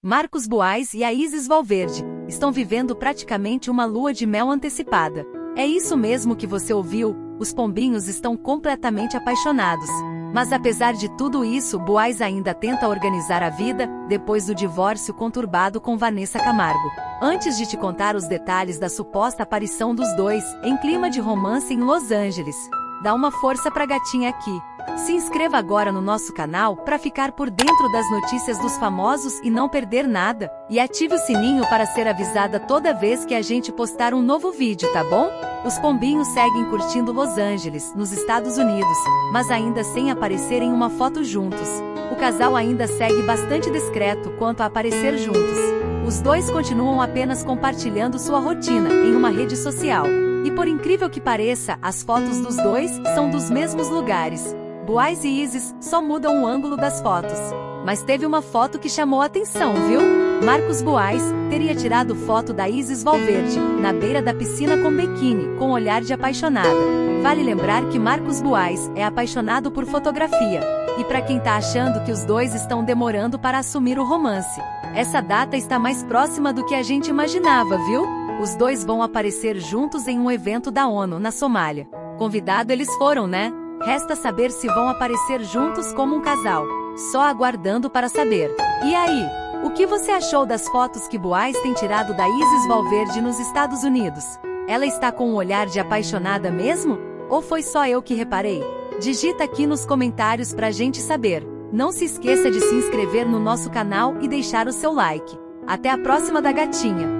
Marcos Buais e a Isis Valverde estão vivendo praticamente uma lua de mel antecipada. É isso mesmo que você ouviu, os pombinhos estão completamente apaixonados. Mas apesar de tudo isso, Buais ainda tenta organizar a vida, depois do divórcio conturbado com Vanessa Camargo. Antes de te contar os detalhes da suposta aparição dos dois, em clima de romance em Los Angeles, dá uma força pra gatinha aqui. Se inscreva agora no nosso canal para ficar por dentro das notícias dos famosos e não perder nada. E ative o sininho para ser avisada toda vez que a gente postar um novo vídeo, tá bom? Os pombinhos seguem curtindo Los Angeles, nos Estados Unidos, mas ainda sem aparecer em uma foto juntos. O casal ainda segue bastante discreto quanto a aparecer juntos. Os dois continuam apenas compartilhando sua rotina em uma rede social. E por incrível que pareça, as fotos dos dois são dos mesmos lugares. Buais e Isis só mudam o ângulo das fotos. Mas teve uma foto que chamou a atenção, viu? Marcos Buais teria tirado foto da Isis Valverde, na beira da piscina com biquíni, com olhar de apaixonada. Vale lembrar que Marcos Buais é apaixonado por fotografia. E para quem tá achando que os dois estão demorando para assumir o romance, essa data está mais próxima do que a gente imaginava, viu? Os dois vão aparecer juntos em um evento da ONU, na Somália. Convidado eles foram, né? Resta saber se vão aparecer juntos como um casal. Só aguardando para saber. E aí, o que você achou das fotos que Buais tem tirado da Isis Valverde nos Estados Unidos? Ela está com um olhar de apaixonada mesmo? Ou foi só eu que reparei? Digita aqui nos comentários pra gente saber. Não se esqueça de se inscrever no nosso canal e deixar o seu like. Até a próxima da gatinha!